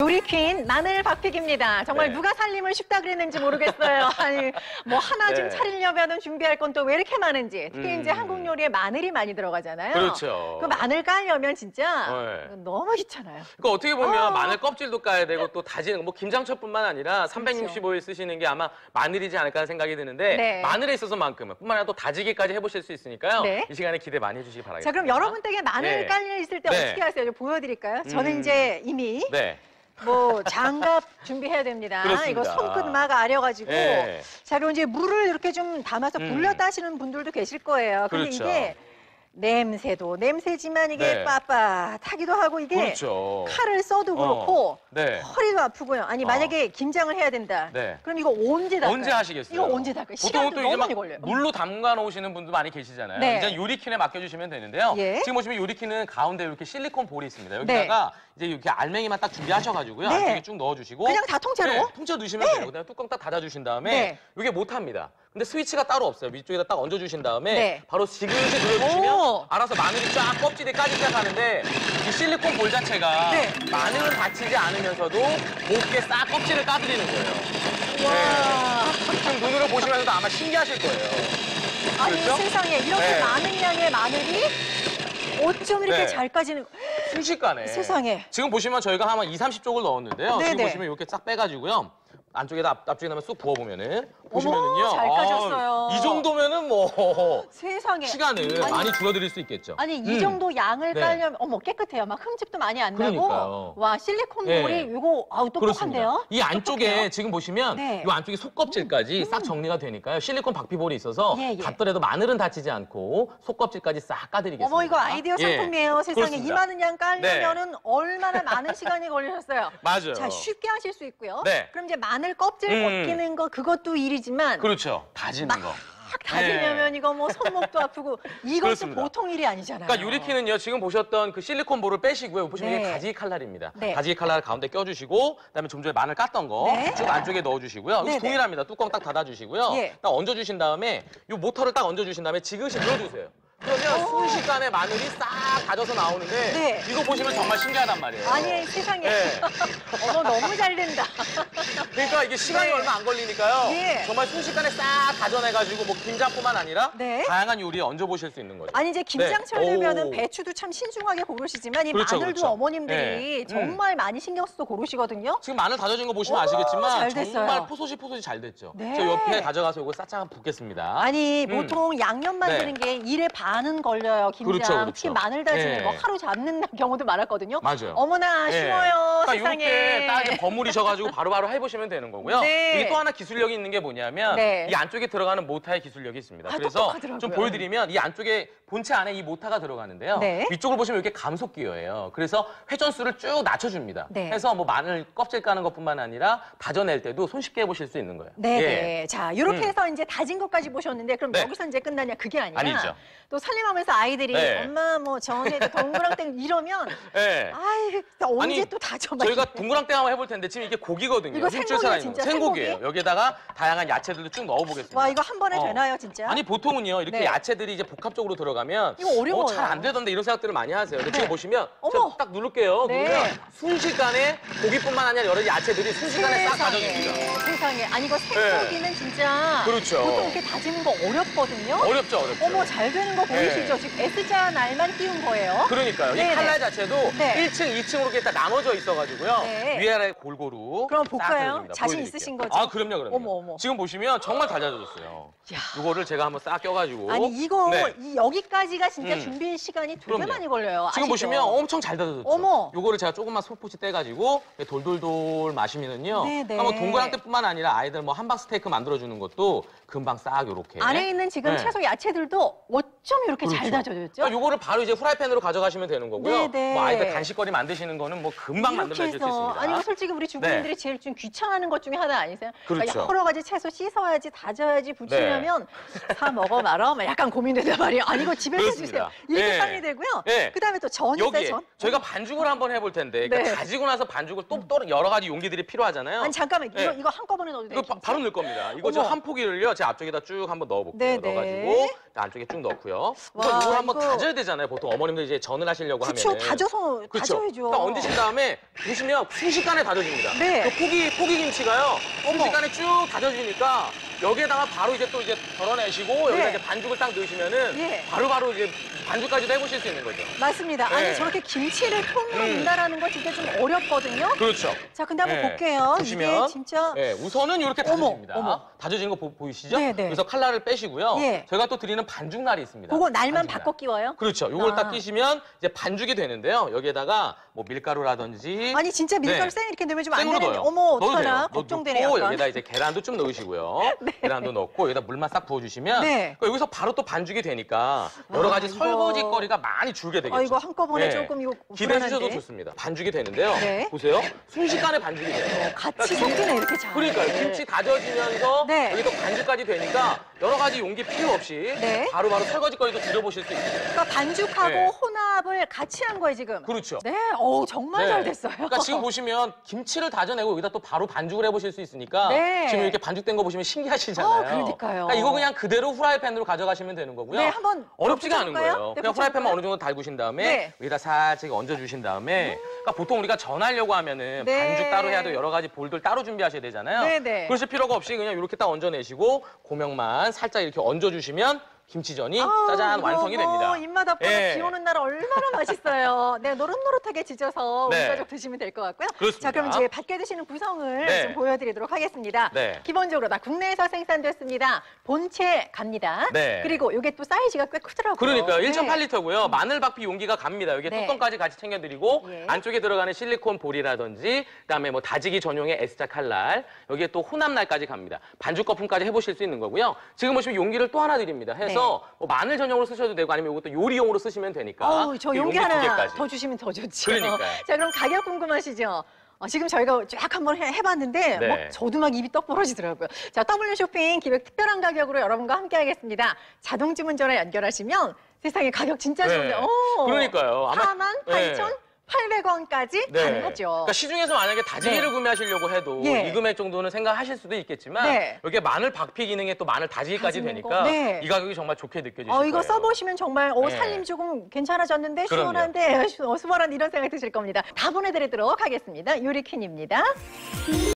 요리퀸 마늘 박픽입니다. 정말 네. 누가 살림을 쉽다 그랬는지 모르겠어요. 아니 뭐 하나 좀 네. 차리려면 준비할 건 또 왜 이렇게 많은지. 특히 이제 한국 요리에 마늘이 많이 들어가잖아요. 그렇죠. 그 마늘 까려면 진짜 네. 너무 귀찮아요. 그러니까 어떻게 보면 마늘 껍질도 까야 되고 또 다지는 거, 뭐 김장철뿐만 아니라 365일 쓰시는 게 아마 마늘이지 않을까 생각이 드는데 네. 마늘에 있어서만큼은 뿐만 아니라 또 다지기까지 해보실 수 있으니까요. 네. 이 시간에 기대 많이 해주시기 바라겠습니다. 자, 그럼 여러분 댁에 마늘 네. 깔려 있을 때 네. 어떻게 하세요? 좀 보여드릴까요? 저는 이제 이미 네. 뭐 장갑 준비해야 됩니다. 그렇습니다. 이거 손끝 막 아려가지고. 네. 자, 그럼 이제 물을 이렇게 좀 담아서 불려 따시는 분들도 계실 거예요. 근데 그렇죠. 이게 냄새도 냄새지만 이게 네. 빳빳하기도 하고 이게 그렇죠. 칼을 써도 그렇고 네. 허리도 아프고요. 아니 만약에 김장을 해야 된다. 네. 그럼 이거 언제 닦아요? 언제 하시겠어요? 이거 언제 닦아요? 보통 시간도 또 너무 이제 막 많이 걸려요. 물로 담가 놓으시는 분도 많이 계시잖아요. 네. 이제 요리킨에 맡겨주시면 되는데요. 예. 지금 보시면 요리킨은 가운데 이렇게 실리콘 볼이 있습니다. 여기다가 이제 이렇게 알맹이만 딱 준비하셔가지고요. 네. 안쪽에 쭉 넣어주시고 그냥 다 통째로? 네, 통째로 넣으시면 돼요. 그다음에 뚜껑 딱 닫아주신 다음에 네. 이게 못합니다. 근데 스위치가 따로 없어요. 위쪽에다 딱 얹어주신 다음에 네. 바로 지그시 눌러주시면 오. 알아서 마늘이 쫙 껍질이 까지 시작하는데 이 실리콘 볼 자체가 네. 마늘은 다치지 않으면서도 곱게 싹 껍질을 까드리는 거예요. 와. 지금 눈으로 보시면서도 아마 신기하실 거예요. 아니 그렇죠? 세상에 이렇게 네. 많은 양의 마늘이 어쩜 이렇게 네. 잘 까지는 순식간에. 세상에. 지금 보시면 저희가 한 2, 30쪽을 넣었는데요. 네네. 지금 보시면 이렇게 싹 빼가지고요. 안쪽에다 앞쪽에 나면 쑥 부어보면은 보시면은요. 잘 까졌어요. 이 정도면은 뭐 세상에. 시간을 아니, 많이 줄여드릴 수 있겠죠. 아니 이 정도 양을 네. 깔려면 어머 깨끗해요. 막 흠집도 많이 안 나고. 그러니까요. 와 실리콘 네. 볼이 이거 아우 똑똑한데요? 이 안쪽에 똑똑해요. 지금 보시면 네. 이 안쪽에 속껍질까지 싹 정리가 되니까요. 실리콘 박피볼이 있어서 예, 예. 닿더라도 마늘은 다치지 않고 속껍질까지 싹 까드리겠습니다. 어머 이거 아이디어 예. 상품이에요. 세상에 그렇습니다. 이 많은 양 깔려면은 얼마나 많은 시간이 걸리셨어요. 맞아요. 자 쉽게 하실 수 있고요. 네. 그럼 이제 마늘 껍질 벗기는 거 그것도 일이지만 그렇죠. 다지는 거. 막 다지려면 이거 뭐 손목도 아프고 이것도 그렇습니다. 보통 일이 아니잖아요. 그러니까 요리키는요 지금 보셨던 그 실리콘 볼을 빼시고요. 보시면 네. 이게 다지기 칼날입니다. 네. 다지기 칼날 가운데 껴주시고 그다음에 좀 전에 마늘 깠던 거 네. 쭉 안쪽에 넣어주시고요. 네, 네. 동일합니다. 뚜껑 딱 닫아주시고요. 예. 딱 얹어주신 다음에 이 모터를 딱 얹어주신 다음에 지그시 눌러주세요. 그러면 순식간에 마늘이 싹 다져서 나오는데 네. 이거 보시면 정말 신기하단 말이에요. 아니 세상에 네. 어머 너무 잘 된다. 그러니까 이게 시간이 네. 얼마 안 걸리니까요. 예. 정말 순식간에 싹 다져내가지고 뭐 김장뿐만 아니라 네. 다양한 요리에 얹어보실 수 있는 거죠. 아니 이제 김장철 네. 되면은 오. 배추도 참 신중하게 고르시지만 이 그렇죠, 마늘도 그렇죠. 어머님들이 네. 정말 많이 신경 써서 고르시거든요. 지금 마늘 다져진 거 보시면 어머, 아시겠지만 잘 됐어요. 정말 포소시 잘 됐죠. 네. 저 옆에 가져가서 이거 싹 한번 붓겠습니다. 아니 보통 양념 만드는 네. 게 일의 반은 걸려요. 김장 그렇죠, 그렇죠. 특히 마늘 다지는 네. 거 하루 잡는 경우도 많았거든요. 맞아요. 어머나 예. 쉬워요 그러니까 세상에. 이렇게 딱 이렇게 버무리셔가지고 바로바로 해보시면 되는 거고요. 네. 이게 또 하나 기술력이 있는 게 뭐냐면 네. 이 안쪽에 들어가는 모타의 기술력이 있습니다. 아, 그래서 똑똑하더라고요. 좀 보여드리면 이 안쪽에 본체 안에 이 모타가 들어가는데요. 네. 위쪽을 보시면 이렇게 감속기어예요. 그래서 회전수를 쭉 낮춰줍니다. 네. 해서 뭐 마늘 껍질 까는 것뿐만 아니라 다져낼 때도 손쉽게 해보실 수 있는 거예요. 네네. 예. 자, 이렇게 해서 이제 다진 것까지 보셨는데 그럼 네. 여기서 이제 끝나냐? 그게 아니라 아니죠. 또 살림하면서 아이들이 네. 엄마 뭐 전에 동그랑땡 이러면 예. 아이 언제 아니, 또 다져 막 저희가 이렇게. 동그랑땡 한번 해볼 텐데 지금 이게 고기거든요. 이거 휘줄 생고기예요, 살아있는 진짜? 거. 생고기예요. 생고기? 여기에다가 다양한 야채들도 쭉 넣어보겠습니다. 와 이거 한 번에 어. 되나요 진짜? 아니 보통은요 이렇게 네. 야채들이 이제 복합적으로 들어가면 이거 어려워요. 잘 안 되던데 이런 생각들을 많이 하세요. 근데 네. 지금 보시면 어머. 제가 딱 누를게요. 네. 누르면 순식간에 고기뿐만 아니라 여러 야채들이 순식간에 싹 다져집니다. 세상에. 아니 이거 생고기는 진짜 그렇죠. 보통 이렇게 다지는 거 어렵거든요. 어렵죠, 어렵죠. 어머 잘 되는 거 보이시죠? 지금 S자 날만 띄운 거예요. 그러니까요. 네네. 이 칼날 자체도 네. 1층, 2층으로 이렇게 딱 나눠져 있어가지고요. 네. 위아래 골고루. 그럼 싹 볼까요? 다져집니다. 자신 보여드릴게요. 있으신 거죠? 아, 그럼요, 그럼요. 어머, 어머. 지금 보시면 정말 잘 다져졌어요. 야. 이거를 제가 한번 싹 껴가지고. 아니 이거 네. 여기까지가 진짜 준비 시간이 되게 그럼요. 많이 걸려요. 지금 아시죠? 보시면 엄청 잘 다져졌죠. 어머. 요거를 제가 조금만 솔포치 떼가지고 돌돌돌 마시면은요. 네네. 뭐 동그랑땡뿐만 아니라 아이들 뭐 함박 스테이크 만들어주는 것도 금방 싹 요렇게. 안에 있는 지금 네. 채소 야채들도 어쩜 이렇게 잘 그렇죠. 다져졌죠? 그러니까 요거를 바로 이제 프라이팬으로 가져가시면 되는 거고요. 네네. 뭐 아이들 간식거리 만드시는 거는 뭐 금방 이렇게 만들어질 수 해서 있습니다. 아니 이거 솔직히 우리 주부님들이 제일 좀 귀찮아하는 것 중에 하나 아니세요? 그러니까 그렇죠. 여러 가지 채소 씻어야지 다져야지 부치려면 사 먹어 말어 막 약간 고민된단 말이에요. 아니 이거 집에서 그렇습니다. 해주세요. 이렇게 네. 빨리 되고요. 네. 그다음에 또 전이 있어요. 여기에 전. 저희가 반죽을 한번 해볼 텐데 그러니까 네. 다지고 나서 반죽을 또 여러 가지 용기들이 필요하잖아요. 아니 잠깐만 네. 이거 한꺼번에 넣어도 돼요? 이거 바로 넣을 겁니다. 이거 저 어머. 한 포기를요, 제 앞쪽에다 쭉 한번 넣어볼게요. 네네. 넣어가지고 안쪽에 쭉 넣고요. 거예요. 와, 우선 이걸 한번 이거- 다져야 되잖아요. 보통 어머님들 이제 전을 하시려고 그렇죠. 하면은. 다져서 그렇죠. 다져야죠. 딱 얹으신 다음에 보시면 순식간에 다져집니다. 네. 그 포기 김치가요. 어머. 순식간에 쭉 다져지니까 여기에다가 바로 이제 또 이제 덜어내시고 여기다 네. 이제 반죽을 딱 넣으시면은 예. 바로 이제 반죽까지도 해보실 수 있는 거죠. 맞습니다. 네. 아니 저렇게 김치를 통으로 넣는다라는 건 진짜 좀 어렵거든요. 그렇죠. 자, 근데 한번 네. 볼게요. 보시면 이게 진짜 네, 우선은 이렇게 어머, 다져집니다. 어머. 다져진 거 보이시죠? 네, 네. 그래서 칼날을 빼시고요. 예. 저희가 또 드리는 반죽날이 있습니다. 그거 날만 반죽날. 바꿔 끼워요? 그렇죠. 요걸 아. 딱 끼시면 이제 반죽이 되는데요. 여기에다가 뭐 밀가루라든지 아니 진짜 밀가루 네. 생 이렇게 넣으면 좀 안 생으로 되는데 넣어요. 어머 넣어도 어떡하나 돼요. 걱정되네 넣고 약간. 여기다 이제 계란도 좀 넣으시고요. 계란도 넣고 여기다 물만 싹 부어주시면 네. 여기서 바로 또 반죽이 되니까 여러 가지 이거- 설거지거리가 많이 줄게 되겠죠. 아 이거 한꺼번에 네. 조금 이거 기대해 주셔도 불안한데. 좋습니다. 반죽이 되는데요. 네. 보세요. 순식간에 반죽이 돼요. 같이 섞이네 이렇게 잘. 그러니까요. 김치 다져지면서 네. 여기 또 반죽까지 되니까 여러 가지 용기 필요 없이 네. 바로바로 설거지거리도 줄여보실 수 있어요. 그러니까 반죽하고 네. 혼합을 같이 한 거예요 지금. 그렇죠. 네, 정말 네. 잘 됐어요. 그러니까 지금 보시면 김치를 다져내고 여기다 또 바로 반죽을 해보실 수 있으니까 네. 지금 이렇게 반죽된 거 보시면 신기하시잖아요. 그러니까요. 이거 그냥 그대로 후라이팬으로 가져가시면 되는 거고요. 네, 한번 어렵지가 않은 붙여볼까요? 거예요. 네, 그냥 후라이팬만 붙여볼까요? 어느 정도 달구신 다음에 네. 여기다 살짝 얹어주신 다음에 그러니까 보통 우리가 전하려고 하면은 네. 반죽 따로 해야 돼 여러 가지 볼들 따로 준비하셔야 되잖아요. 네, 네. 그러실 필요가 없이 그냥 이렇게 딱 얹어내시고 고명만 살짝 이렇게 얹어주시면 김치전이 아우, 짜잔 이거 완성이 뭐 됩니다. 입맛 없거나 예. 비 오는 날 얼마나 맛있어요. 네, 노릇노릇하게 지져서 우리 네. 가족 드시면 될 것 같고요. 그렇습니다. 자, 그럼 이제 밖에 드시는 구성을 네. 좀 보여드리도록 하겠습니다. 네. 기본적으로 다 국내에서 생산됐습니다. 본체 갑니다. 네. 그리고 이게 또 사이즈가 꽤 크더라고요. 그러니까요. 네. 1.8리터고요. 마늘 박피 용기가 갑니다. 여기 네. 뚜껑까지 같이 챙겨드리고 예. 안쪽에 들어가는 실리콘 볼이라든지 그다음에 뭐 다지기 전용의 S자 칼날 여기에 또 혼합날까지 갑니다. 반죽 거품까지 해보실 수 있는 거고요. 지금 보시면 용기를 또 하나 드립니다. 해서 뭐 마늘 전용으로 쓰셔도 되고 아니면 이것도 요리용으로 쓰시면 되니까. 어우, 저 그 용기 두 하나 개까지. 더 주시면 더 좋죠. 그러니까요. 자, 그럼 가격 궁금하시죠? 지금 저희가 쫙 한번 해봤는데 네. 막 저도 막 입이 떡 벌어지더라고요. 자, W 쇼핑 기획 특별한 가격으로 여러분과 함께 하겠습니다. 자동 주문 전화 연결하시면 세상에 가격 진짜 네. 좋네요. 그러니까요. 아마 48,800원까지 네. 가능하죠. 그러니까 시중에서 만약에 다지기를 구매하시려고 해도 예. 이 금액 정도는 생각하실 수도 있겠지만 네. 여기에 마늘 박피 기능에 또 마늘 다지기까지 다지는 되니까 거. 네. 이 가격이 정말 좋게 느껴지실 거예요. 이거 써보시면 정말 네. 살림 조금 괜찮아졌는데 그럼요. 시원한데 수월한 이런 생각 드실 겁니다. 다 보내드리도록 하겠습니다. 요리퀸입니다.